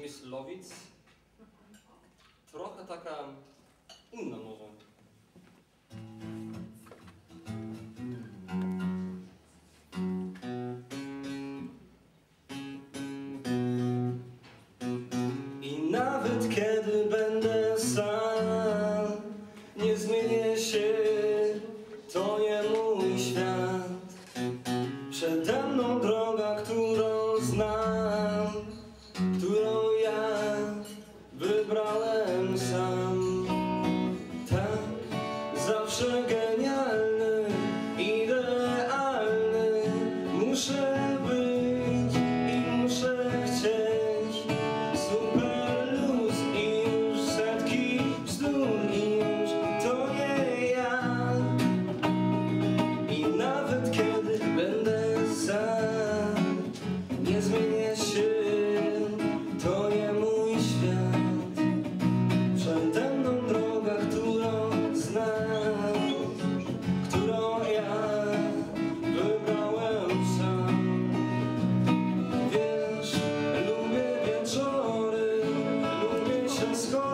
Myslowic. Trochę taka inna może. I nawet kiedy będę sam, nie zmienię się, to nie mój świat. Przede mną droga, którą znam, którą ja wybrałem sam. Tak, zawsze genialny, idealny muszę być i muszę chcieć. Super luz i już setki bzdur i już to nie ja. I nawet kiedy będę sam, nie zmienię się, to nie mój świat. Przede mną droga, którą znam, którą ja wybrałem sam. Wiesz, lubię wieczory, lubię się schować.